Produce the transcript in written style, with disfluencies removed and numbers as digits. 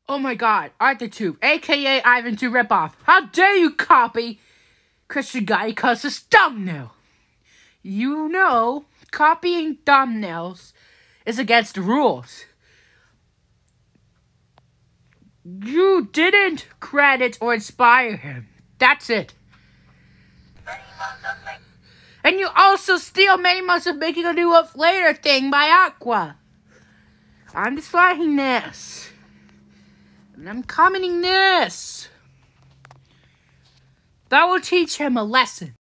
Oh my god, Arthur2, aka Ivan2 Ripoff. How dare you copy Christian Guy Cuss's thumbnail? You know, copying thumbnails is against the rules. You didn't credit or inspire him. That's it. And you also steal many months of making a new Up Later thing by Aqua. I'm just writing this. And I'm commenting this. That will teach him a lesson.